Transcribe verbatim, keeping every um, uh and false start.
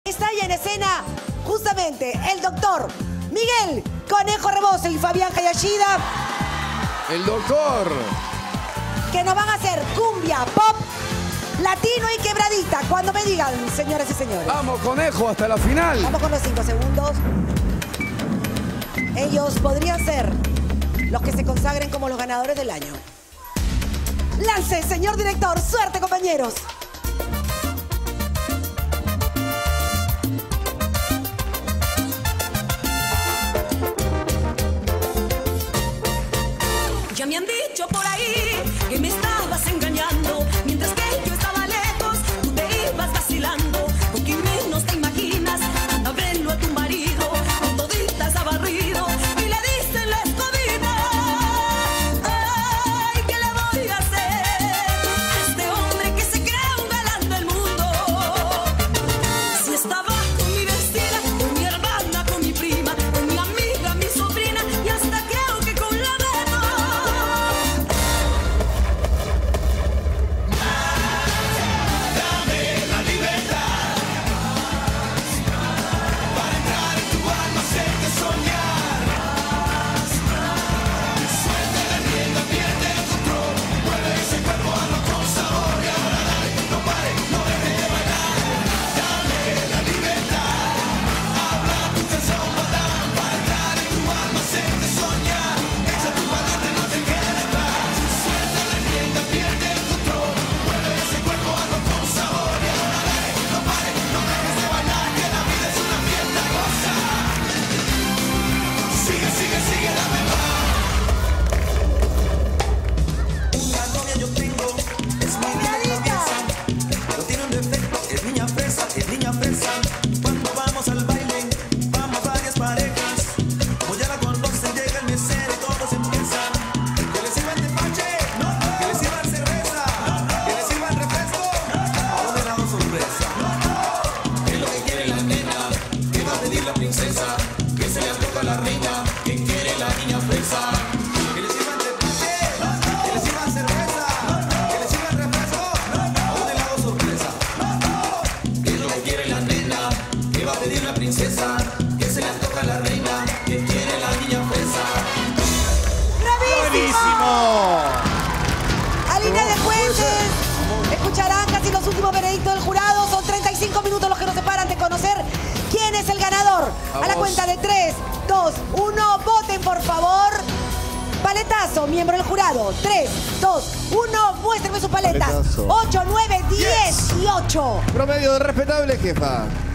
Está ya en escena justamente el doctor Miguel Conejo Rebozo y Fabián Hayashida. El doctor. Que nos van a hacer cumbia, pop, latino y quebradita. Cuando me digan, señoras y señores. Vamos, Conejo, hasta la final. Vamos con los cinco segundos. Ellos podrían ser los que se consagren como los ganadores del año. Lance, señor director. Suerte, compañeros. Ya me han dicho por ahí que me estabas engañando. Mientras que yo estaba lejos, tú te ibas vacilando. Con quien menos te imaginas, a verlo a tu marido, con toditas abarrido, y le diste la escondida. Ay, ¿qué le voy a hacer a este hombre que se cree un galán del mundo? Si estaba con mi vecina, con mi hermana, con mi prima, con mi amiga, mi sobrina, y hasta creo que con la verdad. Es niña fresa, cuando vamos al baile, vamos varias parejas. Como ya la conocen, llega el mesero y todos empiezan. Que le sirvan tepache, no, que le sirvan cerveza, no, que le sirvan refresco, no, un helado sorpresa. ¿Qué es lo que quiere la nena? ¿Qué va a pedir la princesa? Que se le antoja a la reina, que quiere la niña fresa. Que le sirvan tepache, que le sirvan cerveza, que le sirvan refresco, no, un helado sorpresa. ¿Qué va a pedir la princesa? Que se le antoja a la reina, que quiere la niña fresa. ¡Bravísimo! A línea de jueces, escucharán casi los últimos veredictos del jurado. Son treinta y cinco minutos los que nos separan de conocer quién es el ganador. A la cuenta de tres, dos, uno, voten por favor. Paletazo, miembro del jurado. tres, dos, uno, muéstrenme sus paletas. Paletazo. ocho, nueve, diez y ocho. Promedio de respetable, jefa.